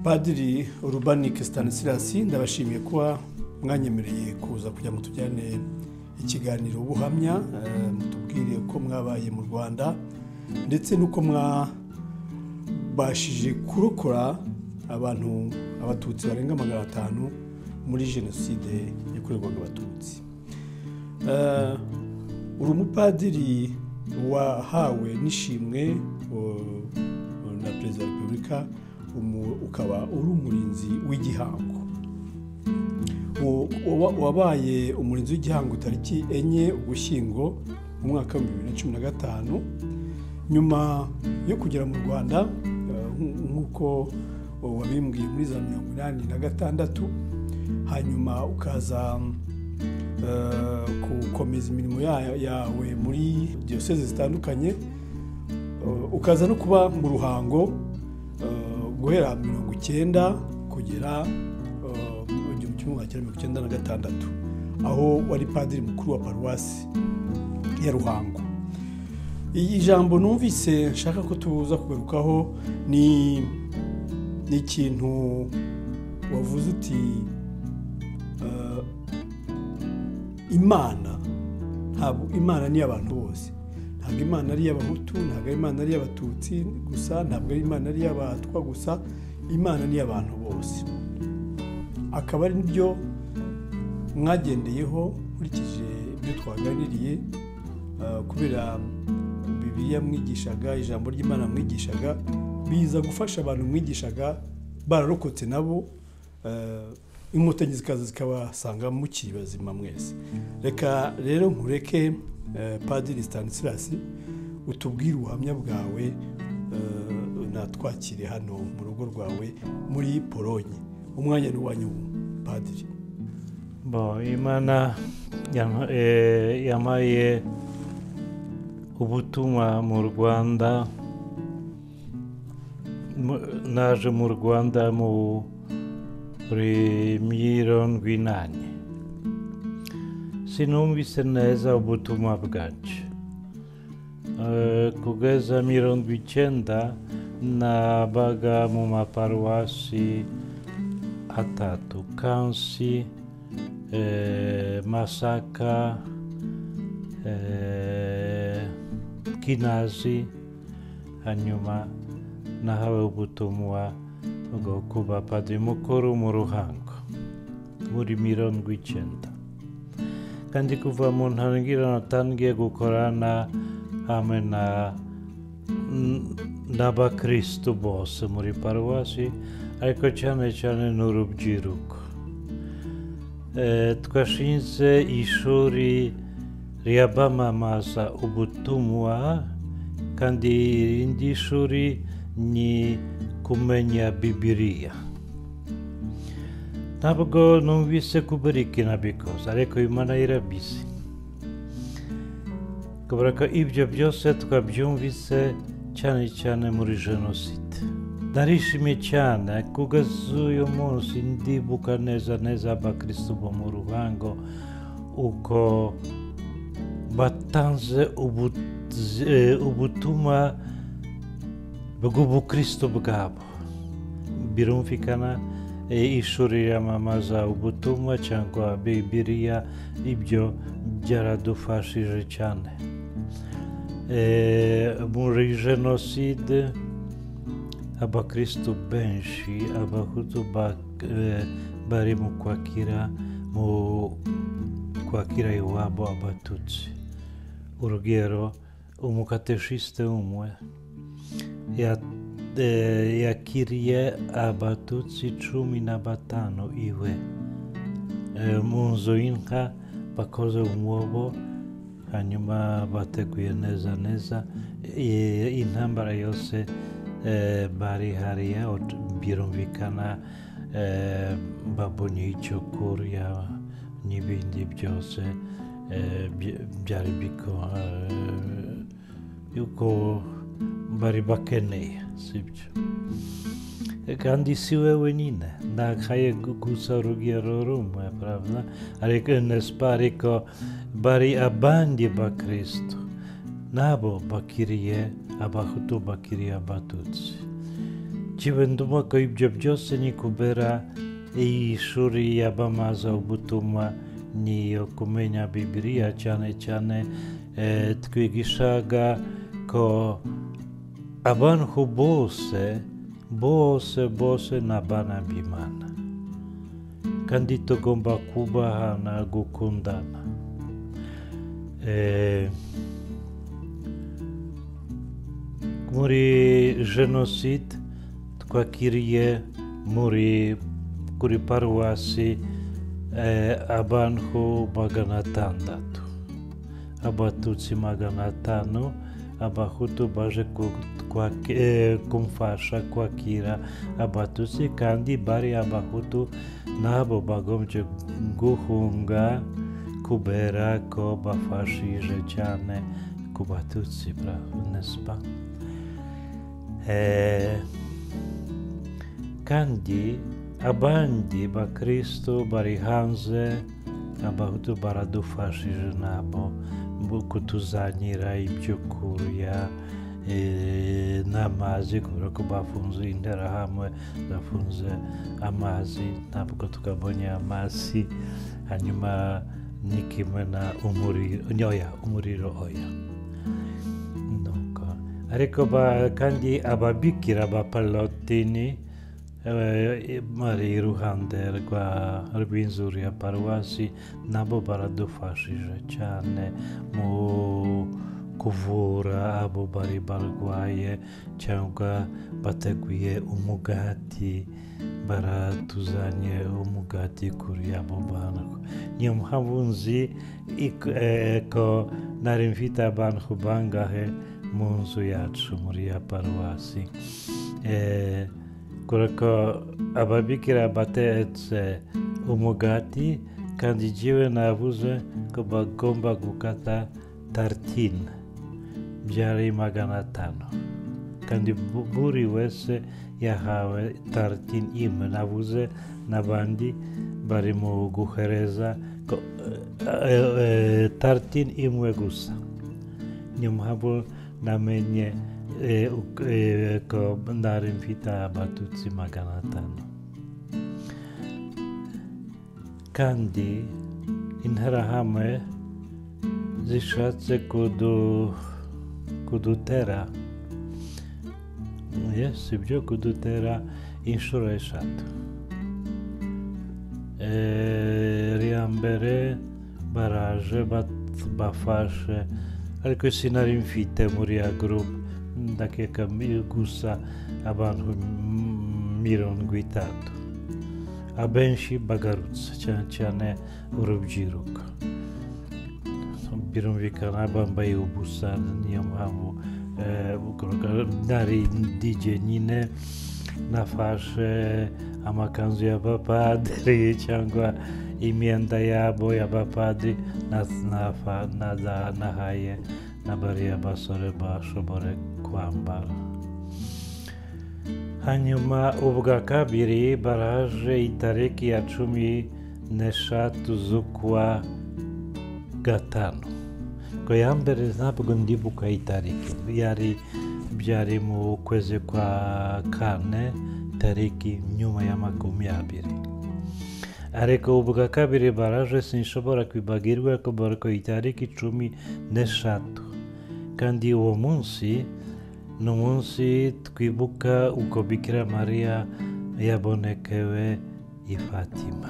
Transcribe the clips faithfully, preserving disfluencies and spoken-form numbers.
Padiri Urubanike Stanislas, ndabashimiye kuba mwanyemereye kuza kugira ngo tujyane ikiganiro ubuhamya, mutubwire ko mwabaye mu Rwanda ndetse nuko mwabashije kurokora abantu abatutsi barenga magana atanu muri jenoside yakorerwaga abatutsi. Uri umupadiri wahawe n'ishimwe na Perezida wa Repubulika, ukaba uri umurinzi w'igihango. Wabaye umurinzi w'igihango tariki enye Ugushyingo mu mwaka wa bibiri na cumi na gatanu, nyuma yo kugera mu Rwanda nk'uko wabimbwiye muri za mirongo inani na gatandatu, hanyuma ukaza gukomeza imirimo yawe muri diyoseze zitandukanye, ukaza no kuba mu Ruhango guhera mirongo icyenda kugera mu gihumbi kimwe magana cyenda mirongo icyenda na gatandatu, aho wari padiri mukuru wa paruwasi ya Ruhango. Iyi jambo numvise nshaka ko tuza kugarukaho ni ni ikintu wavuze uti Imana ntabwo Imana ni abantu bose, ntabwo Imana ari y'abahutu, ntabwo Imana ari y'abatutsi gusa, ntabwo ari Imana ari y'abatwa gusa, Imana ni y'abantu bose. Akaba ari byo mwagendeyeho nkurikije ibyo twaganiriye, kubera Bibiliya mwigishaga, ijambo ry'Imana mwigishaga biza gufasha abantu mwigishaga bararokotse nabo, inkotanyi zikaza zikabasanga mukiri bazima mwese. Reka rero nkureke Padiri Stanislas utubwire ubuhamya bwawe, natwakire hano mu rugo rwawe muri Polonye. Umwanya ni wanyu Padiri. Bo Imana yamaye ubutumwa mu Rwanda. Naje mu Rwanda muri mirongo inani. Sinumvise neza ubutumwa bwanje. Kugeza mirongo icyenda nabaga mu maparuwasi atatu: Kansi, Masaka, Kinazi. Hanyuma nahawe ubutumwa bwo kuba padiri mukuru mu Ruhango muri mirongo icyenda, kandi kuva mu ntangiriro natangiye gukorana hamwe n'abakristo bose muri paruwasi, ariko cyane cyane n'urubyiruko. Twashinze ishuri ryamamaza ubutumwa, kandi irindi shuri ni kumenya Bibiliya. Ntabwo numvise kubera iki nabikoze, ariko Imana irabizi. Kubera ko ibyo byose twabyumvise cyane cyane muri jenoside. Narishimye cyane kugeza uyu munsi ndibuka neza neza abakristo bo mu Ruhango uko batanze ubutumwa bw'ubukristo bwabo. Birumvikana ishuri ryamamaza ubutumwa cyangwa Bibiliya, ibyo byaradufashije cyane. Muri jenoside abakristo benshi, abahutu bari mu kwakira mu kwakira iwabo abatutsi. Urugero, umukateshiste umwe yakiriye abatutsi cumi na batanu iwe mu nzu y'inka, bakoze umwobo, hanyuma bateguye neza neza. Intambara yose bari hariya, birumvikana babonye icyo kurya n'ibindi byose byari biko yuko bari bakeneye, sibyo? Kandi si we wenyine, nakaye gusa urugero rumwe, pravda? Ariko nespa, ariko bari abandi bakristo nabo bakiriye abahutu, bakiriye abatutsi. Jiwe nduma ko ibyo byose ni kubera iyi shuri yabamaza ubutumwa niyo kumenya Bibiliya cyane cyane eh, twigishaga ko abantu bose bose bose ni abana b'Imana kandi tugomba kubahana gukundana. Eh, muri jenoside twakiriye muri kuri paruwasi eh, abantu magana atandatu, abatutsi magana atanu, abahutu baje eh, kumfasha kwakira abatutsi kandi bari abahutu nabo bagombye guhunga kubera ko bafashije cyane ku batutsi, n'est-ce pas? Eh, kandi abandi bakristo bari hanze, abahutu baradufashije nabo kutuzanira ibyo kurya e, n'amazi kubera ko bafunze interahamwe zafunze amazi, ntabwo tukabonye amazi, hanyuma ni kimwe na umuriro, oya umuriro oya. Ariko ba, kandi ababikira b'Apalotini bari iruhande rw'inzu ya paruwasi nabo baradufashije cyane mu kuvura abo bari barwaye cyangwa bateguye umugati, baratuzanye umugati kuri abo bantu. Niyo mpamvu nzi ko nari mfite abantu bangahe mu nzu yacu muri ya paruwasi. Eh, kubera ko ababikira batetse umugati kandi jiwe navuze ko bagomba gukata tartine byari magana atanu kandi buri wese yahawe tartine imwe, navuze n'abandi bari mu guhereza ko, eh, tartine imwe gusa. Niyo mpamvu namenye eh, eh, ko nari mfite abatutsi magana atanu. Kandi interahamwe zishatse kudu, kudutera, yes, ibyo kudutera inshuro eshatu. Eh, riya mbere baraje bafashe, ariko sinari mfite muri ya groupe, ndakeka gusa abantu mirongo itatu, abenshi bagarutse cyane cyane urubyiruko, birumvikana bambaye ubusa. Niyo mpamvu nari ndije nyine nafashe amakanzu y'abapadiri cyangwa imyenda yabo y'abapadiri nahaye n'abariya basore bashobore kwambara. Hanyuma ubwa kabiri baraje itariki ya cumi n'eshatu z'ukwa gatanu. Ko ya mbere ntabwo ndibuka itariki, yari byari mu kwezi kwa kane tariki nyuma ya makumyabiri. Ariko ubwa kabiri baraje sinshobora kwibagirwa kubera ko itariki cumi n'eshatu kandi uwo munsi ni umunsi twibuka uko Bikira Mariya yabonekewe i Fatima.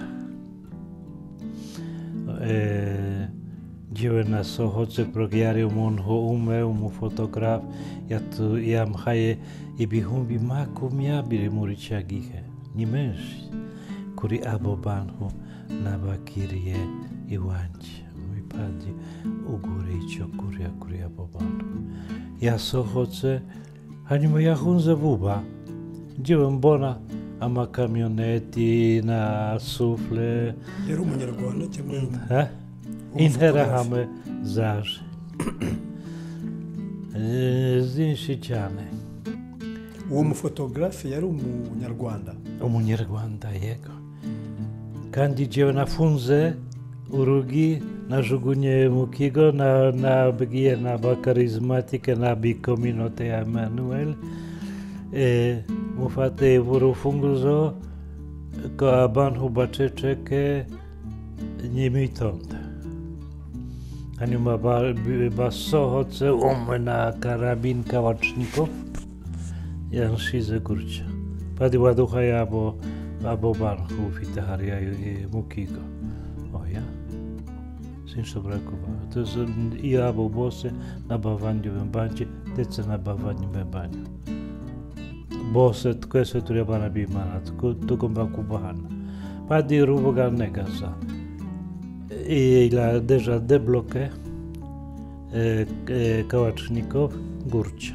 Eh, jiwe nasohotse kuko yari umuntu umwe umufotografe yamuhaye ibihumbi makumyabiri muri cya gihe, ni menshi kuri abo bantu nabakiriye iwanjye. Umupadiri ugure icyo kurya kuri abo bantu. Yasohotse hanyuma yahunze vuba, jiwe mbona amakamyoneti na sufle. Yari umunyarwanda cyangwa ha? Interahamwe zaje zinshi cyane. Uwo mufotografe yari umunyarwanda? Umunyarwanda, yego. Kandi jewe nafunze urugi, najugunye mu kigo, nabwiye n'abakarizmatike n'ab'ikominote ya Emmanuel, mufate vuru funguzo ko abanhu baceceke nimitonte. Anima basohoce umena karabin kawaczników jan shize kurcia. Padi waducha ja abo abo banhu fitaharia mukigo. O ja? Sinšo brakova. To jest i abo bose na bawaniowym bandzie, tece na bawaniowym bandzie. Bose tko se treba na bimana, tko tko bakubana. Padi ruboga negasa. I la deja debloke e, e, kałaczników górcia.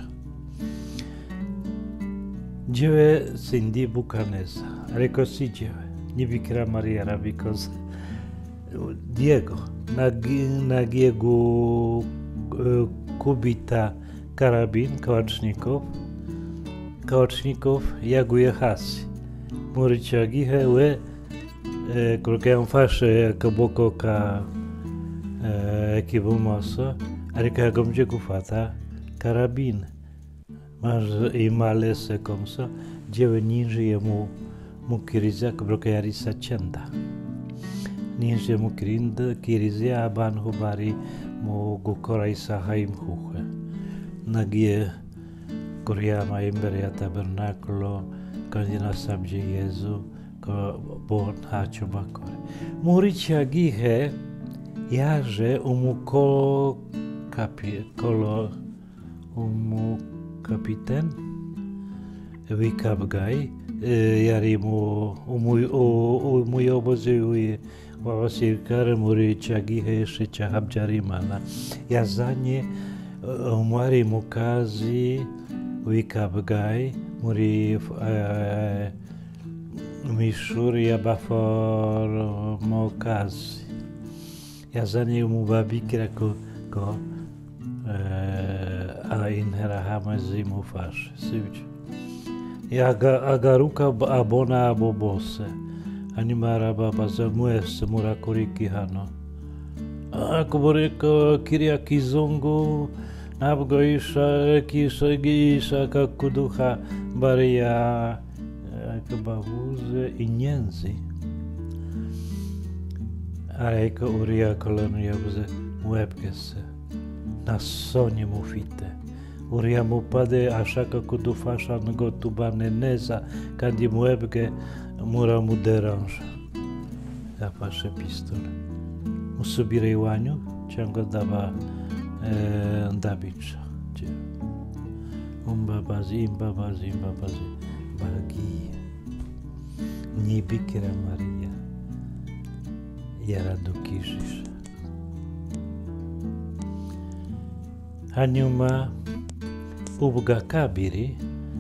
Dziewe sindi bukaneza, reko si dziewe, nie Bikira Maria, because Diego, na Diego e, kubita karabin kałaczników, kałaczników jaguje hasi. Muricia hełe Coloquei faixa que boca ka aqui bumoso, ari ka gomje kufata karabin. Mas i male se komso, dziewe ninja je mu mu kirizia que bloqueari sachenda. Ninja mu kirinda kirizia aban hubari mu gukora isa haim huche. Nagie Koreama imberia tabernaculo, kandina sabje Jezu. Ko bon hacho bakore. Muricia gihe jaže umu kolo kapi kolo umu kapiten vikabgaj jari mu umu umu obozuje vasirkar Muricia gihe shecha habjarimana. Ja za nje umari mukazi vikabgaj muri Mishuria bafor mokazi. Ja za njim mu babikira ko ko a inhera hamazi mu faš. Sivč. Ja ga agaruka abona abobose. Animara baba za mues murakuriki hano. Ako boreko kiria kizungu nabgo isha kisha gisha kakuduha baria Bavuze i njenzi. A eko uria kolonia buze muebke se. Na sonje mu fite. Uria mu pade așa kako du faša nego tubane neza kandi muebke mura mu deranja. Ja paše pistole. Mu subire iwanju, čango dava e, dabiča. Umba bazi, imba bazi, imba bazi. Bagi. Nie Bikira Maria, jara do kishish. Hanyuma ubwa kabiri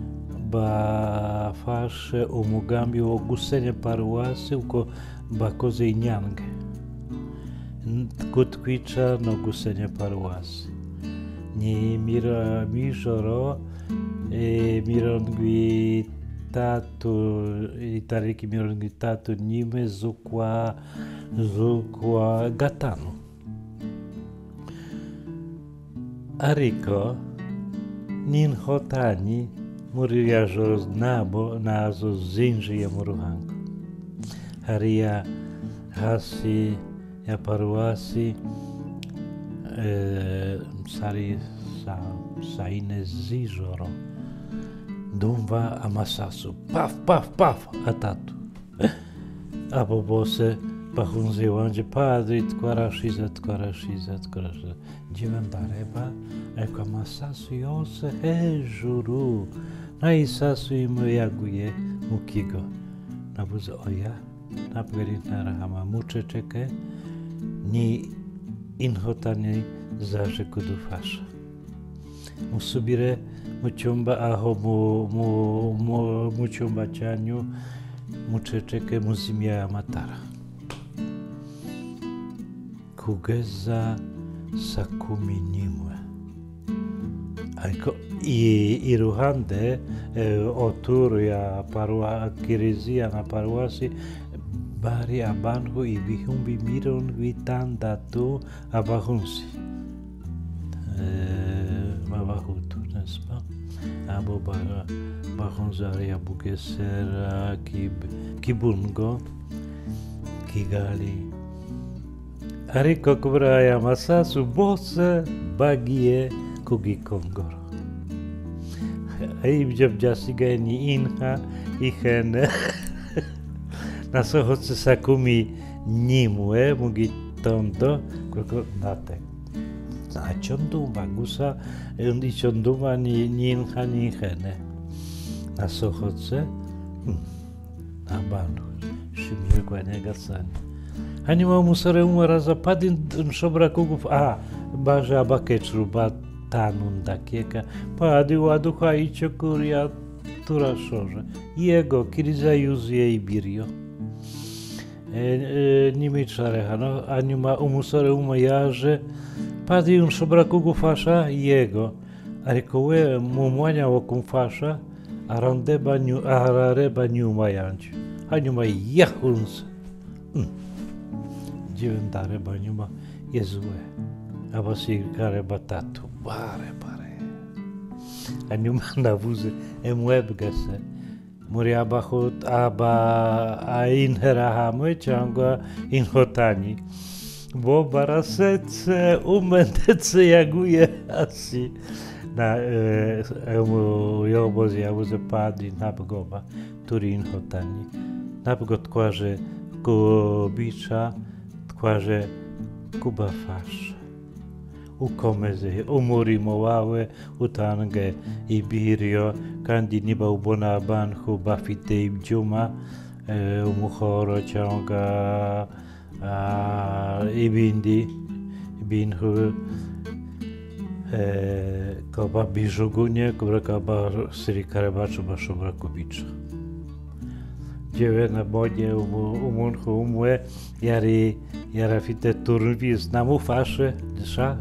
bafashe umugambi wo gusenya paruwasi uko bakoze inyange kutwica no gusenya paruwasi. Ni mira mijoro e mirongwi tatu itariki mirongo itatu n'imwe z'ukwa z'ukwa gatanu. Ariko n'inkotanyi muri iriya joro nabo nazo zinjiye mu ruhango. Hariya hasi ya paruwasi e, sari sa, sa ine z'ijoro Dumva amasasu, paf, paf, paf, atatu. Abo bose pahunzi wanje padri, tquarashiza, tquarashiza, tquarashiza. Dziełem bareba, eko amasasu jose hejuru. Na isasu imo jaguje mukigo. Nabuze oja, napgerit narahama muczeczeke, ni inhotani zaże kudufasza. Musubire mu cyumba aho mu mu mu mu cyumba cyanyu muceceke muzimya amatara kugeza saa kumi n'imwe. Ariko iruhande oturu ya parua kiliziya na paruwasi bari abantu ibihumbi mirongo itandatu abahunzi b'abahutu, n'est-ce pas? abo bahonzari Bugesera, Kibungo, Kigali. Ariko kubraya masasu bose bagiye ku Gikongoro. Ibyo byasigaye ni inka, ihene. Nasohotse saa kumi n'imwe mu gitondo kuko ntate ntacyo ndumva gusa icyo ndumva ni inka n'ihene. Nasohotse nta bantu shimirwa Nyagasani. Hanyuma umusore umwe araza, padi nshobora kugufa, aha baje abakecuru batanu ndakeka, padi waduhaye icyo kurya turashoje. Yego, kiriza yuzuye ibiryo. Nimicare hano. Hanyuma umusore umwe yaje, padi nshobora kugufasha? Yego, ariko we mu mwanya wo kumfasha arareba nyuma yanjye, hanyuma yahunze. Njyewe ndareba nyuma, Yezu we, abasirikare batatu barebare. Hanyuma ndavuze, mwebwe se muri abahut aba interahamwe cyangwa inkotanyi? Bo barasetse, umwe ndetse yaguye hasi. Umuyobozi yavuze, padi ntabwo turi inkotanyi, ntabwo twaje kubica, twaje kubafasha. Ukomeze umurimo wawe, utange ibiryo, kandi niba ubona abantu bafite ibyuma, umuhoro cyangwa ibindi bintu, ko babijugunye kubera ko abasirikare bacu bashobora kubica. Njyewe nabonye umuntu umwe yari yarafite turunvise, namufashe, sha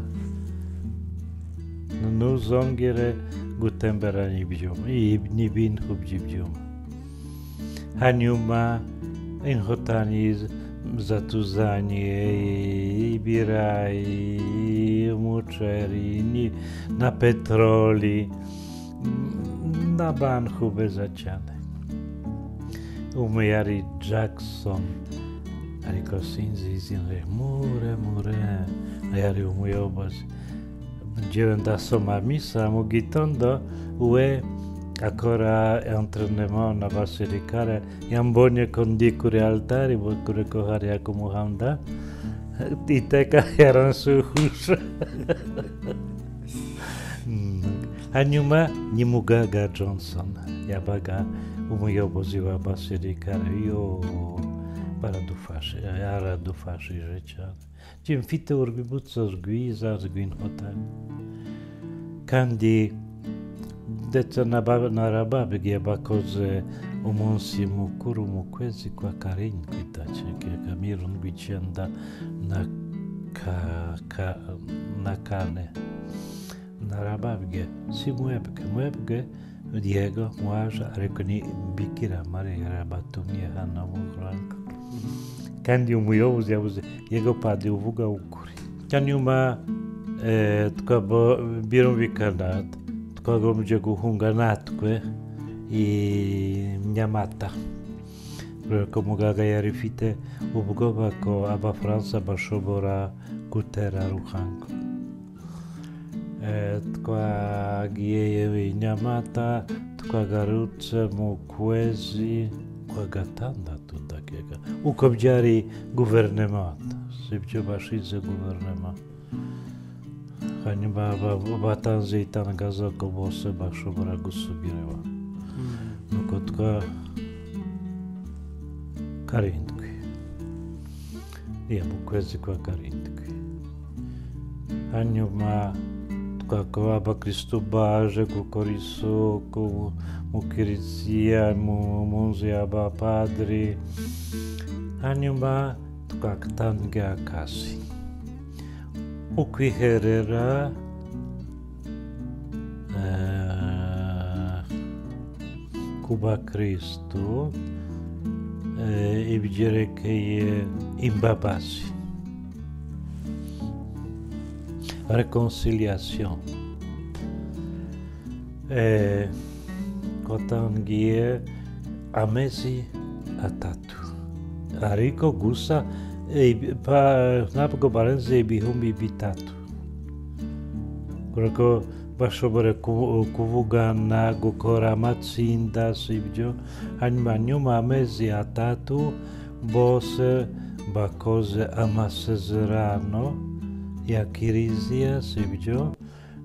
ntuzongere gutemberana ibyuma n'ibintu by'ibyuma. Hanyuma inkotanyi zatuzanye ibirayi, umuceri na peteroli, n'abantu beza cyane. Umwe yari Jackson, ariko sinzi izina muremure, yari umuyobozi. Njyewe ndasoma misa mu gitondo, we akora entrenema n'abasirikare, yambonye ko ndi kuri altari, kure ko hariya ku muhanda, iteka yaransuhuje. Hanyuma ni Mugaga Johnson, yabaga umuyobozi w'abasirikare. Yo, baradufashe, yaradufashije cyane. Njye mfite urwibutso rwiza rw'inkotanyi, kandi ndetse narababwiye bakoze umunsi mukuru mu kwezi kwa karindwi tariki mirongo icyenda na kane. Narababwiye, si mwebwe, mwebwe Diego mwaje, ariko ni Bikira Mariya yarabatumye hano mu Rwanda. Kandi umuyobozi yavuze, yego padi uvuga ukuri. Hanyuma birumvikana twagombye guhunga natwe i Nyamata, kubera ko Mugaga yari afite ubwoba ko Abafaransa bashobora gutera Ruhango. Twagiye i Nyamata, twagarutse mu kwezi kwa gatandatu ndakeka, uko byari guverinoma, sibyo bashize guverinoma. Hanyuma batanze itangazo ko bose bashobora gusubira iwabo. Nuko twa karindwi, iya mu kwezi kwa karindwi. Hanyuma twakaba abakristo baje gukora isoko mu kiliziya, mu nzu y'abapadiri. Hanyuma twatangiye akazi, ukwiherera ku bakristo ibyerekeye imbabazi, reconciliation. e, kotangie amesi atatu. Ariko gusa e, pa, ntabwo barenze ibihumbi bitatu. Kuko bashobora kuvugana, gukora amatsinda, sibyo. Hanyuma nyuma amezi atatu bose bakoze amasezerano ya kiliziya, sibyo,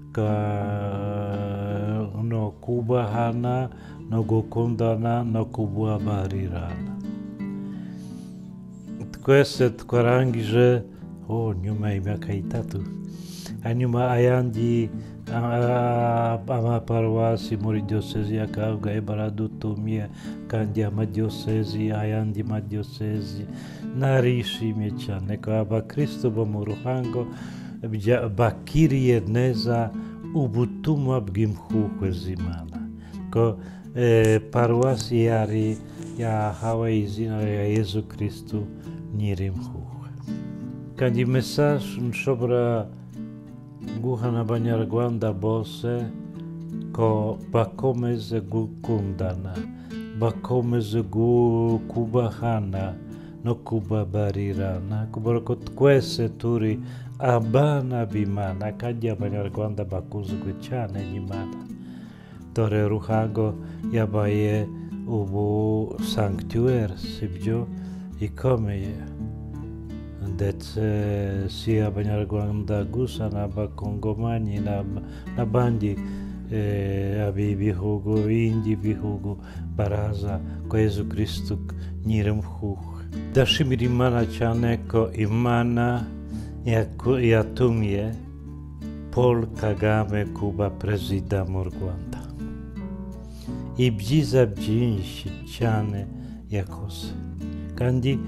no kubahana, no gukundana, no kubabarirana. Twese twarangije oh, nyuma y'imyaka itatu. Hanyuma ayandi amaparuwasi muri diyosezi ya Kabgayi baradutumye, kandi amadiyosezi, ayandi madiyosezi. Narishimye cyane ko abakristo bo mu Ruhango bakiriye neza ubutumwa bw'impuhwe z'Imana, ko eh, paruwasi yari yahawe izina ya Yezu Kristu Nyirimpuhwe. Kandi message nshobora guha n'Abanyarwanda bose ko bakomeze gukundana, bakomeze kubahana no kubabarirana, kubera ko twese turi abana b'Imana, kandi Abanyarwanda bakuzwe cyane n'Imana. Dore Ruhango yabaye ubu sanctuaire, sibyo, ikomeye. Ndetse si Abanyarwanda gusa, n'Abakongomani n'abandi ab'ibihugu, ibindi bihugu baraza ko Yezu Kristu Nyirimpuhwe. Ndashimira Imana cyane ko Imana yatumye Paul Kagame kuba perezida mu Rwanda. Ibyiza byinshi cyane yakoze, kandi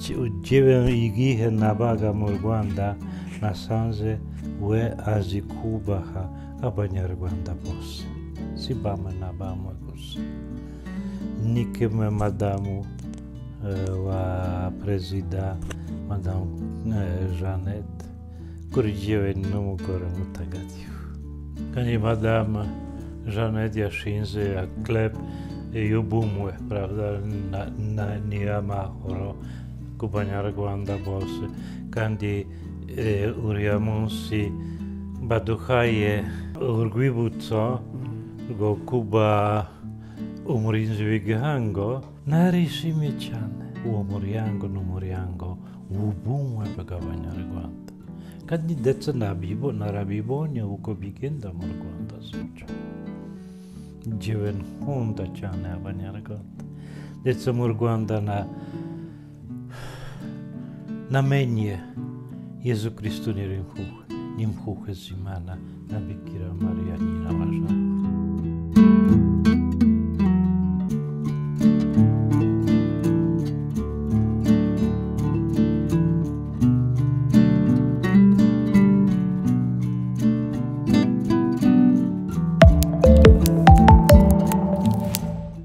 igihe nabaga mu Rwanda nasanze we azi kubaha Abanyarwanda bose, si bamwe na bamwe gusa. Ni kimwe madamu uh, wa perezida, madamu uh, Jeannette, kuri jyewe n'umugore mutagatifu. Kandi madamu Jeannette yashinze club y'ubumwe, pravda, na, na, ni amahoro ku Banyarwanda bose, kandi eh, uriya munsi baduhaye urwibutso rwo kuba umurinzi w'igihango. Narishimye cyane. Uwo muryango ni umuryango w'ubumwe bw'Abanyarwanda, kandi ndetse narabibonye uko bigenda mu Rwanda, sibyo. Njyewe nkunda cyane Abanyarwanda, ndetse mu Rwanda na namenye Yezu Kristu Nyirimpuhwe n'impuhwe z'Imana na Bikira Mariya nyina wa Jambo.